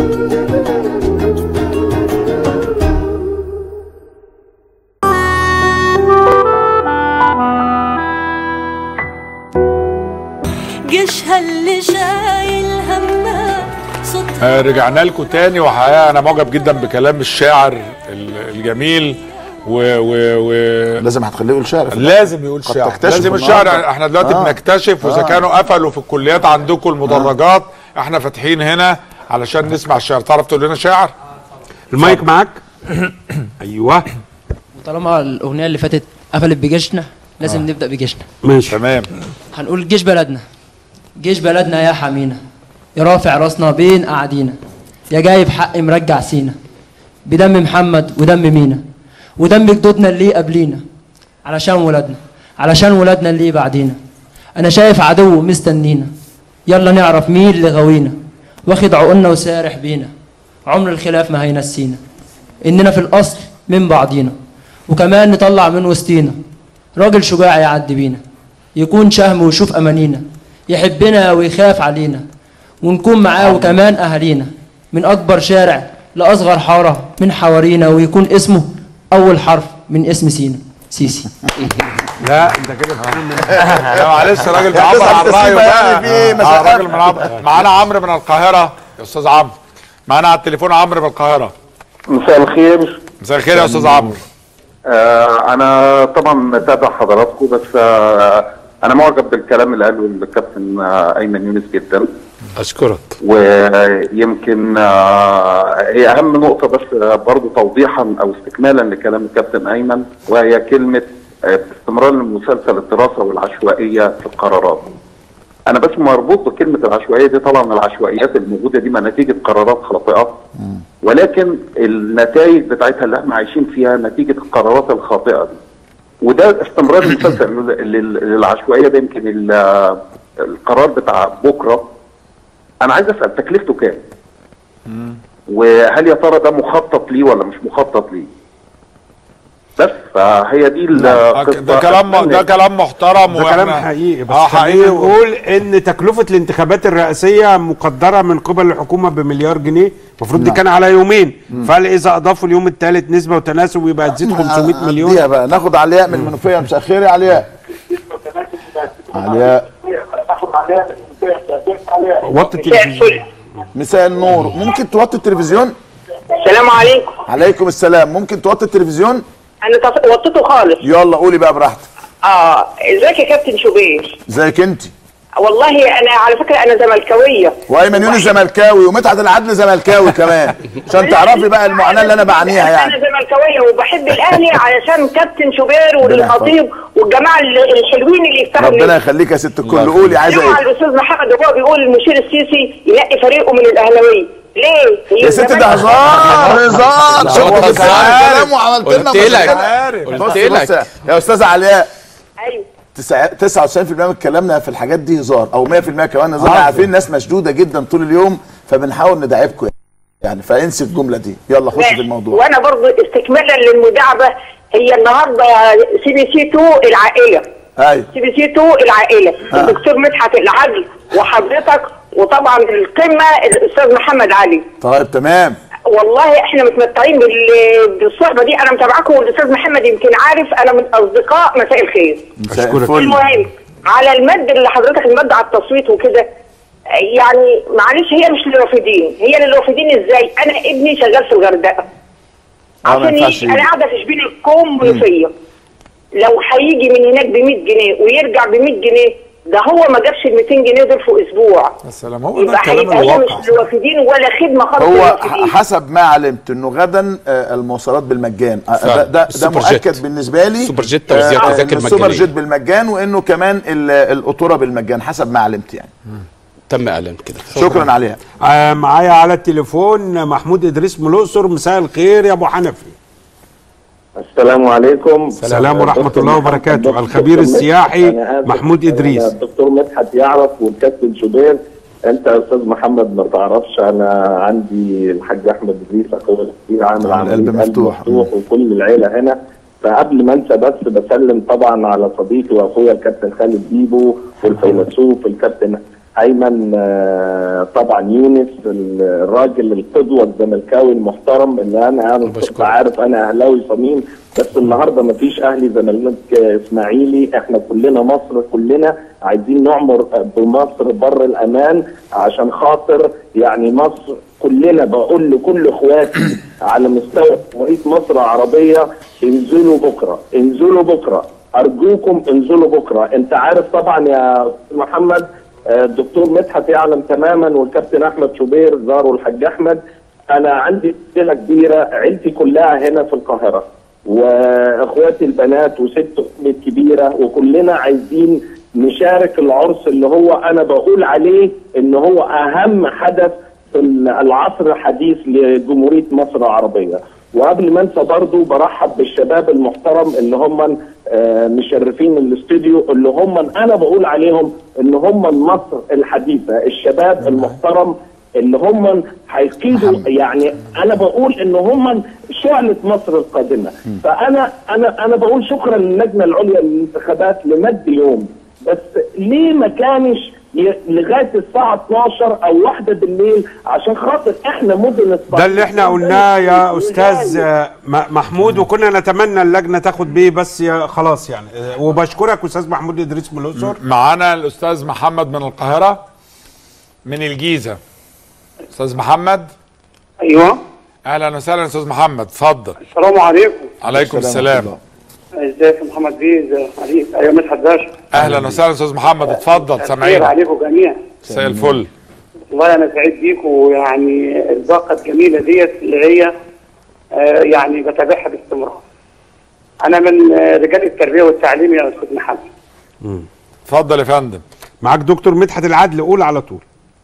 جيشها اللي شايل همها. رجعنا لكم تاني، وحقيقة أنا معجب جدا بكلام الشاعر الجميل لازم هتخليه يقول شعر، لازم يقول شعر، لازم الشعر. احنا دلوقتي بنكتشف، واذا كانوا قفلوا في الكليات عندكم المدرجات، احنا فاتحين هنا علشان نسمع الشعر. تعرف تقول لنا شعر؟ المايك معاك. ايوه. طالما الاغنيه اللي فاتت قفلت بجيشنا، لازم نبدا بجيشنا. ماشي تمام. هنقول جيش بلدنا، جيش بلدنا يا حمينا، يا رافع راسنا بين قاعدينا، يا جايب حق مرجع سينا، بدم محمد ودم مينا، ودم جدودنا اللي قبلينا، علشان ولادنا، علشان ولادنا اللي بعدينا. انا شايف عدو مستنينا، يلا نعرف مين اللي غاوينا، واخد عقولنا وسارح بينا، عمر الخلاف ما هينسينا، اننا في الاصل من بعضينا، وكمان نطلع من وسطينا راجل شجاع يعدي بينا، يكون شهم ويشوف امانينا، يحبنا ويخاف علينا، ونكون معاه وكمان اهالينا، من اكبر شارع لاصغر حاره من حوارينا، ويكون اسمه اول حرف من اسم سينا، سيسي. لا انت كده لا معلش، راجل بيعبر عن رايه بقى. راجل معانا عمرو من القاهره. يا استاذ عمرو معانا على التليفون، عمرو من القاهره. مساء الخير. مساء الخير يا استاذ عمرو. انا طبعا متابع حضراتكم، بس انا معجب بالكلام اللي قاله الكابتن ايمن يونس جدا. اشكرك. ويمكن هي اهم نقطه، بس برضه توضيحا او استكمالا لكلام الكابتن ايمن، وهي كلمه استمرار المسلسل الدراسه والعشوائيه في القرارات. انا بس مربوط بكلمه العشوائيه دي، طبعا العشوائيات الموجوده دي ما نتيجه قرارات خاطئه، ولكن النتائج بتاعتها اللي احنا عايشين فيها نتيجه القرارات الخاطئه دي. وده استمرار المسلسل للعشوائيه ده. يمكن القرار بتاع بكره انا عايز اسال تكلفته كام؟ وهل يا ترى ده مخطط ليه ولا مش مخطط ليه؟ بس فهي دي ده كلام محترم، ده كلام حقيقي. بس حقيقي نقول ان تكلفه الانتخابات الرئاسيه مقدره من قبل الحكومه بمليار جنيه، المفروض دي كان على يومين، فهل اذا اضافوا اليوم الثالث نسبه وتناسب يبقى تزيد 500 مليون؟ دي بقى ناخد علياء من المنوفيه. مساء الخير يا علياء. علياء وطي التلفزيون. مساء النور، ممكن توطي التلفزيون؟ السلام عليكم. عليكم السلام. ممكن توطي التلفزيون؟ انا وطيته خالص. يلا قولي بقى براحتك. ازيك يا كابتن شوبير؟ ازيك انت؟ والله انا على فكره انا زملكاويه، وايمن يونس زملكاوي، ومدحت العدل زملكاوي كمان، عشان تعرفي بقى المعاناه اللي انا بعانيها يعني. انا زملكاويه وبحب الاهلي علشان كابتن شوبير والخطيب والجماعه الحلوين اللي يفتحوا. ربنا يخليك يا ست الكل. قولي عايزه ايه؟ الاستاذ محمد وهو بيقول المشير السيسي ينقي فريقه من الاهلاويه. ليه؟ يا ست ده هزار هزار. شوف كلام وعملت لنا قلت لك يا استاذه علياء. ايوه 99% من كلامنا في الحاجات دي هزار، او 100% كمان هزار. عارفين الناس مشدوده جدا طول اليوم، فبنحاول نداعبكم يعني، فانسي الجمله دي. يلا خش في الموضوع. وانا برضو استكمالا للمداعبه، هي النهارده سي بي سي 2 العائله. ايوه سي بي سي 2 العائله. الدكتور مدحت العدل وحضرتك، وطبعا القمه الاستاذ محمد علي. طيب تمام. والله احنا متمتعين بالصحبه دي. انا متابعاكم، والاستاذ محمد يمكن عارف انا من اصدقاء مساء الخير. المهم على المد اللي حضرتك المد على التصويت وكده، يعني معلش هي مش للرافضين. هي للرافضين ازاي؟ انا ابني شغال في الغردقه عشان انا قاعده في شبين الكوم منوفيه. لو هيجي من هناك ب 100 جنيه ويرجع ب 100 جنيه، ده هو ما جابش ال 200 جنيه دول في اسبوع. يا سلام، هو ده الكلام الواقع. مش للوافدين ولا خدمه خالص. هو حسب ما علمت انه غدا المواصلات بالمجان. ده مؤكد بالنسبه لي. سوبر جيت توزيع تذاكر مجانيه. السوبر جيت بالمجان، وانه كمان القطوره بالمجان حسب ما علمت يعني. تم اعلان كده. شكرا عليها. معايا على التليفون محمود ادريس من الاقصر. مساء الخير يا ابو حنفي. السلام عليكم. السلام ورحمة الله وبركاته. الخبير السياحي محمود إدريس. الدكتور مدحت يعرف والكابتن شوبير. انت يا استاذ محمد ما تعرفش، انا عندي الحاج احمد ادريس اخويا الكبير عامل قلب مفتوح وكل العيله هنا. فقبل ما انسى بس بسلم طبعا على صديقي واخويا الكابتن خالد بيبو والفيلسوف الكابتن ايمن طبعا يونس الراجل القدوه الزملكاوي المحترم اللي انا كنت عارف انا اهلاوي صميم، بس النهارده مفيش اهلي زمالك اسماعيلي، احنا كلنا مصر، كلنا عايزين نعمر بمصر بر الامان عشان خاطر يعني مصر كلنا. بقول لكل اخواتي على مستوى جمهوريه مصر العربيه انزلوا بكره، انزلوا بكره، ارجوكم انزلوا بكره. انت عارف طبعا يا محمد الدكتور مدحت يعلم تماما والكابتن احمد شوبير زاروا الحاج احمد. انا عندي مشكله كبيره، عيلتي كلها هنا في القاهره واخواتي البنات وست امي الكبيره، وكلنا عايزين نشارك العرس اللي هو انا بقول عليه ان هو اهم حدث في العصر الحديث لجمهوريه مصر العربيه. وقبل ما انسى برضه برحب بالشباب المحترم اللي هم مشرفين الاستوديو، اللي هم انا بقول عليهم ان هم مصر الحديثه، الشباب المحترم اللي هم هيقيدوا، يعني انا بقول ان هم شعلة مصر القادمه. فانا بقول شكرا للجنه العليا للانتخابات لمد يوم، بس ليه ما كانش لغايه الساعه 12 او 1 بالليل عشان خاطر احنا مدن الصعيد. ده اللي احنا قلناه يا استاذ محمود، وكنا نتمنى اللجنه تاخد بيه، بس خلاص يعني. وبشكرك استاذ محمود ادريس من الاقصر. معانا الاستاذ محمد من القاهره، من الجيزه. استاذ محمد. ايوه اهلا وسهلا استاذ محمد، اتفضل. السلام عليكم. عليكم السلام. ازيك يا محمد بيه؟ ازي عليك؟ ايوه مدحت باشا. اهلا وسهلا استاذ محمد، اتفضل سامعين. خير عليكم جميعا. مساء الفل. والله انا سعيد بيكم، ويعني الباقه الجميله ديت اللي هي يعني بتابعها باستمرار. انا من رجال التربيه والتعليم يا استاذ محمد. اتفضل يا فندم. معاك دكتور مدحت العدل، قول على طول.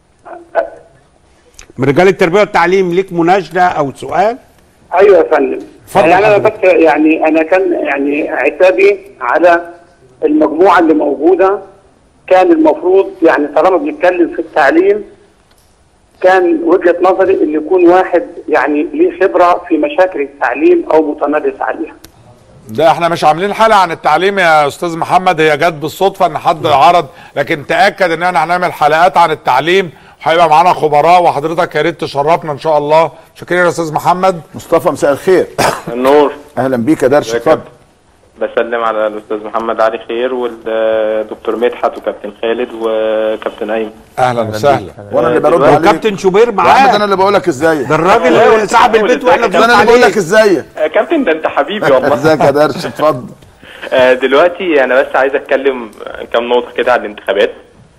من رجال التربيه والتعليم، ليك مناشده او سؤال؟ ايوه يا فندم. يعني انا بس يعني انا كان يعني عتابي على المجموعه اللي موجوده. كان المفروض يعني طالما بنتكلم في التعليم، كان وجهه نظري ان يكون واحد يعني ليه خبره في مشاكل التعليم او متمرس عليها. ده احنا مش عاملين حلقه عن التعليم يا استاذ محمد، هي جت بالصدفه ان حد عرض، لكن تاكد ان احنا هنعمل حلقات عن التعليم وهيبقى معانا خبراء، وحضرتك يا ريت تشرفنا ان شاء الله. شكرا يا استاذ محمد. مصطفى مساء الخير. النور. اهلا بيك يا درش، اتفضل. بسلم على الاستاذ محمد علي خير والدكتور مدحت وكابتن خالد وكابتن ايمن. اهلا وسهلا. وانا اللي برد عليك. كابتن شوبير معاك. انا اللي بقول لك ازاي. ده الراجل صاحب البيت واحنا انا اللي بقول لك ازاي. كابتن ده انت حبيبي والله. ازيك يا درش، اتفضل. دلوقتي انا بس عايز اتكلم كام نقطه كده على الانتخابات.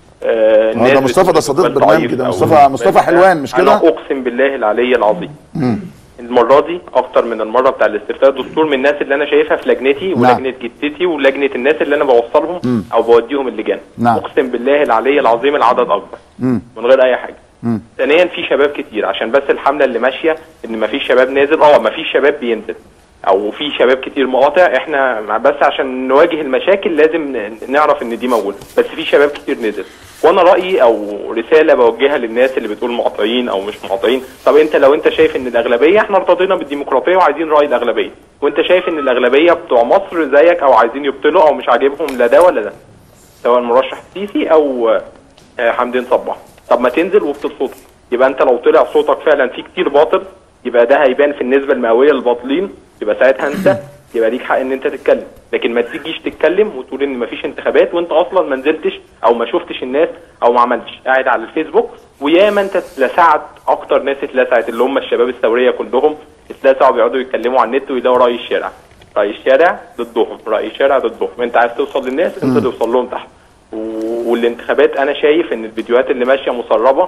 ده مصطفى، ده صديق برنامج، ده مصطفى حلوان مش كده؟ انا اقسم بالله العلي العظيم المره دي اكتر من المره بتاع الاستفتاء الدستور من الناس اللي انا شايفها في لجنتي ولجنه جدتي ولجنه الناس اللي انا بوصلهم او بوديهم اللجان. اقسم بالله العلي العظيم العدد اكبر من غير اي حاجه. ثانيا في شباب كتير، عشان بس الحمله اللي ماشيه ان مفيش شباب نازل، مفيش شباب بينزل، او في شباب كتير مقاطع. احنا بس عشان نواجه المشاكل لازم نعرف ان دي موجوده، بس في شباب كتير نزل. وانا رايي او رساله بوجهها للناس اللي بتقول مقاطعين او مش مقاطعين، طب انت لو انت شايف ان الاغلبيه، احنا ارتضينا بالديمقراطيه وعايزين راي الاغلبيه، وانت شايف ان الاغلبيه بتوع مصر زيك او عايزين يبطلوا او مش عاجبهم لا ده ولا ده، سواء المرشح السيسي او حمدين صباح، طب ما تنزل وابطل صوتك. يبقى انت لو طلع صوتك فعلا في كتير باطل، يبقى ده هيبان في النسبه المئويه للباطلين، يبقى ساعتها انت يبقى ليك حق ان انت تتكلم. لكن ما تيجيش تتكلم وتقول ان مفيش انتخابات وانت اصلا ما نزلتش او ما شفتش الناس او ما عملتش، قاعد على الفيسبوك. وياما انت اتلسعت، اكتر ناس اتلسعت اللي هم الشباب الثوريه كلهم اتلسعوا، بيقعدوا يتكلموا على النت ويلاقوا راي الشارع، راي الشارع ضدهم، راي الشارع ضدهم. انت عايز توصل للناس، انت توصل لهم تحت. والانتخابات انا شايف ان الفيديوهات اللي ماشيه مسربه.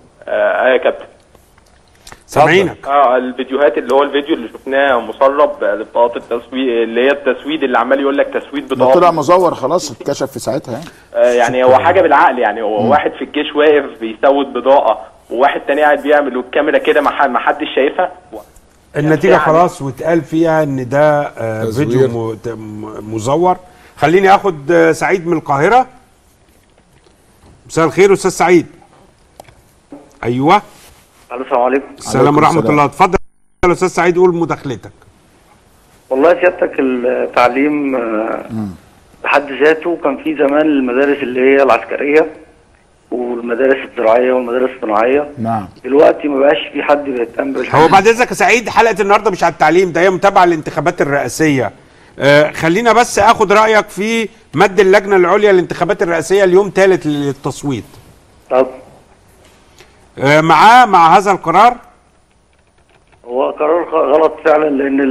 يا كابتن سامعينك. الفيديوهات اللي هو الفيديو اللي شفناه مسرب بطاقات التسويد، اللي هي التسويد اللي عمال يقول لك تسويد بطاقات، طلع مزور خلاص، اتكشف في ساعتها يعني. يعني هو حاجه بالعقل، يعني هو واحد في الجيش واقف بيسود بضاءه وواحد تاني قاعد بيعمل والكاميرا كده ما حدش شايفها. النتيجه يعني خلاص واتقال فيها ان ده فيديو مزور. خليني اخد سعيد من القاهره. مساء الخير استاذ سعيد. ايوه السلام عليكم. السلام ورحمه الله. اتفضل يا استاذ سعيد، قول مداخلتك. والله سيادتك التعليم بحد ذاته كان في زمان المدارس اللي هي العسكريه المدارس الزراعيه والمدارس الصناعيه. نعم. دلوقتي ما بقاش في حد بيهتم بالحاجة. هو بعد اذنك يا سعيد، حلقه النهارده مش على التعليم، ده هي متابعه للانتخابات الرئاسيه. خلينا بس اخد رايك في مد اللجنه العليا للانتخابات الرئاسيه اليوم 3 للتصويت. طب مع هذا القرار؟ هو قرار غلط فعلا، لان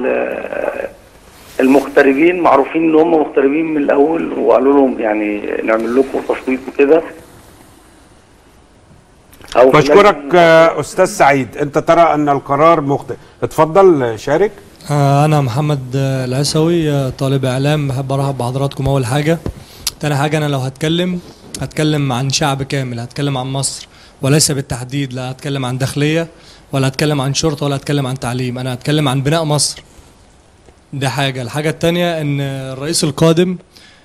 المغتربين معروفين ان هم مغتربين من الاول، وقالوا لهم يعني نعمل لكم تصويت وكده. بشكرك استاذ سعيد. انت ترى ان القرار مخطئ. اتفضل شارك. انا محمد العيسوي، طالب اعلام. بحب ارحب بحضراتكم. اول حاجه. تاني حاجه، انا لو هتكلم عن شعب كامل، هتكلم عن مصر وليس بالتحديد. لا هتكلم عن داخليه ولا هتكلم عن شرطه ولا هتكلم عن تعليم. انا هتكلم عن بناء مصر. دي حاجه. الحاجه الثانيه ان الرئيس القادم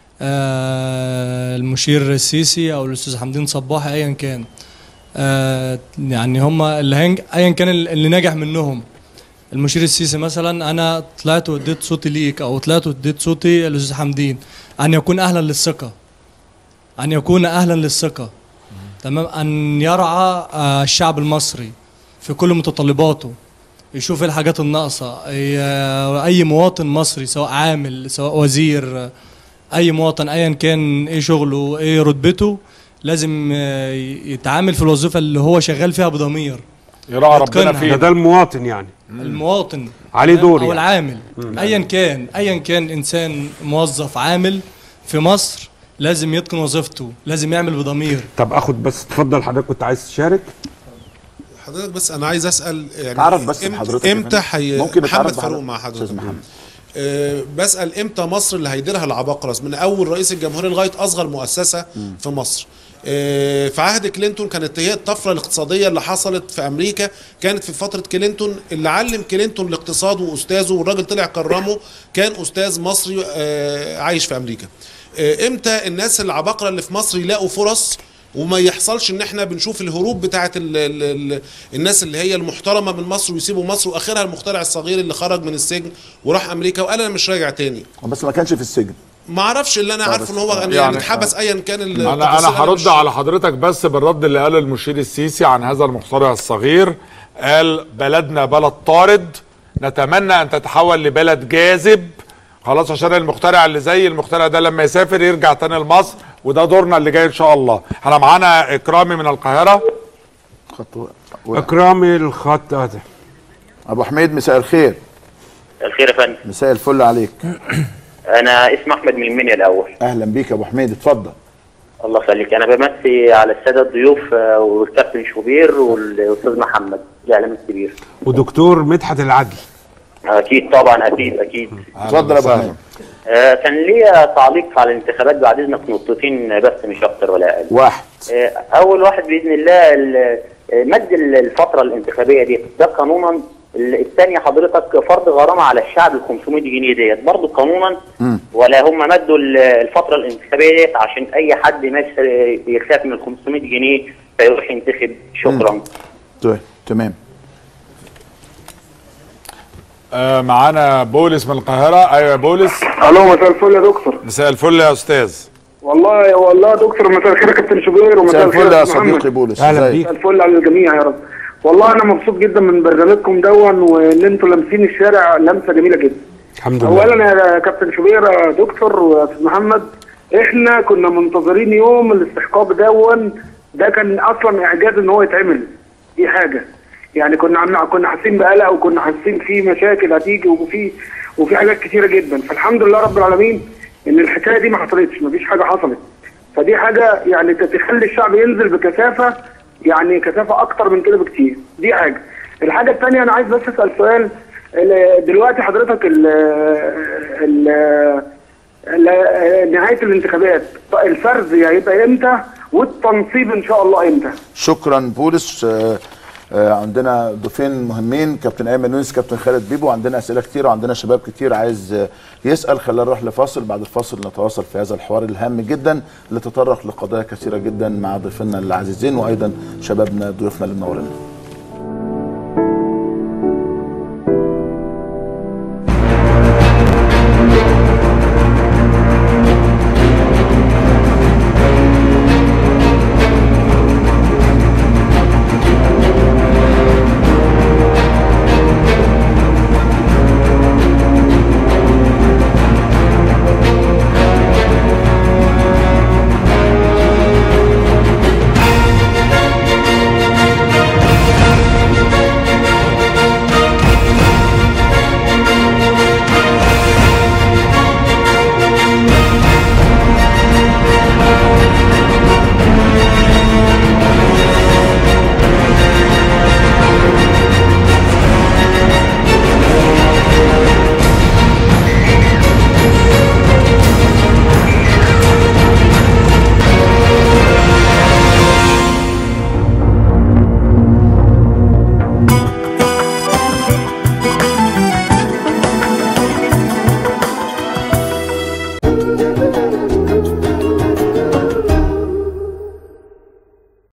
المشير السيسي او الاستاذ حمدين صباحي ايا كان، يعني هم ايا كان اللي نجح منهم. المشير السيسي مثلا، انا طلعت واديت صوتي ليك او طلعت واديت صوتي للاستاذ حمدين، ان يكون اهلا للثقه، ان يكون اهلا للثقه. تمام. ان يرعى الشعب المصري في كل متطلباته، يشوف الحاجات الناقصه. اي مواطن مصري سواء عامل سواء وزير، اي مواطن ايا كان ايه شغله ايه رتبته، لازم يتعامل في الوظيفه اللي هو شغال فيها بضمير، يراعي ربنا فيه. ده المواطن يعني المواطن عليه دور او يعني. العامل ايا كان انسان موظف عامل في مصر لازم يتقن وظيفته، لازم يعمل بضمير. طب اخد بس، اتفضل حضرتك كنت عايز تشارك. حضرتك بس انا عايز اسال يعني تعرف بس حضرتك امتى ممكن محمد فاروق مع حضرتك استاذ محمد. بسال امتى مصر اللي هيديرها العباقرة من اول رئيس الجمهوريه لغايه اصغر مؤسسه في مصر. في عهد كلينتون كانت هي الطفره الاقتصاديه اللي حصلت في امريكا، كانت في فتره كلينتون. اللي علم كلينتون الاقتصاد واستاذه والراجل طلع كرمه كان استاذ مصري عايش في امريكا. امتى الناس العباقرة اللي في مصر يلاقوا فرص وما يحصلش ان احنا بنشوف الهروب بتاعه الناس اللي هي المحترمه من مصر ويسيبوا مصر، واخرها المخترع الصغير اللي خرج من السجن وراح امريكا وقال انا مش راجع تاني. بس ما كانش في السجن. ما اعرفش، اللي انا عارفه ان هو يعني اتحبس ايا كان. انا هرد على حضرتك بس بالرد اللي قاله المشير السيسي عن هذا المخترع الصغير. قال بلدنا بلد طارد، نتمنى ان تتحول لبلد جاذب، خلاص، عشان المخترع اللي زي المخترع ده لما يسافر يرجع تاني لمصر، وده دورنا اللي جاي ان شاء الله. احنا معانا اكرامي من القاهره. اكرامي الخط ده. ابو حميد مساء الخير. الخير يا فندم. مساء الفل عليك. انا اسمي احمد من المنيا الاول. اهلا بيك يا ابو حميد، اتفضل. الله يخليك. انا بمسي على الساده الضيوف والكابتن شوبير والاستاذ محمد الاعلام الكبير ودكتور مدحت العدل. اكيد طبعا، اكيد. اتفضل يا ابو حميد. كان ليا تعليق على الانتخابات بعد اذنك، نقطتين بس مش اكتر ولا اقل. واحد. اول واحد باذن الله مد الفتره الانتخابيه دي ده قانونا. الثانيه حضرتك فرض غرامه على الشعب ال 500 جنيه ديت برضه قانونا، ولا هم مدوا الفتره الانتخابيه ديت عشان اي حد يخاف من ال 500 جنيه فيروح ينتخب. شكرا. طيب تمام. معانا بولس من القاهره. ايوه يا بولس. الو مساء الفل يا دكتور. مساء الفل يا استاذ. والله يا دكتور مساء الخير يا كابتن شوبير ومساء الفل يا صديقي بولس. اهلا بيك. مساء الفل على الجميع يا رب. والله انا مبسوط جدا من برنامجكم وان انتوا لامسين الشارع لمسه جميله جدا. الحمد لله. اولا يا كابتن شوبير يا دكتور واستاذ محمد، احنا كنا منتظرين يوم الاستحقاق ده كان اصلا اعجاز ان هو يتعمل. دي حاجه يعني كنا حاسين بقلق وكنا حاسين في مشاكل هتيجي وفي حاجات كتيره جدا. فالحمد لله رب العالمين ان الحكايه دي ما حصلتش، مفيش حاجه حصلت. فدي حاجه يعني تخلي الشعب ينزل بكثافه، يعني كثافه اكتر من كده بكتير. دي حاجه. الحاجه الثانيه انا عايز بس اسال سؤال. دلوقتي حضرتك نهايه الانتخابات الفرز هيبقى امتى والتنصيب ان شاء الله امتى؟ شكرا بولس. عندنا ضيفين مهمين، كابتن ايمن يونس، كابتن خالد بيبو. عندنا اسئله كتير وعندنا شباب كتير عايز يسال. خلينا نروح لفاصل، بعد الفاصل نتواصل في هذا الحوار الهام جدا اللي تطرق لقضايا كثيره جدا مع ضيفنا العزيزين وايضا شبابنا ضيوفنا اللي منورنا.